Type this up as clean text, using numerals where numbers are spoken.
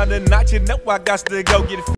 down the notch, you know I got to go get it.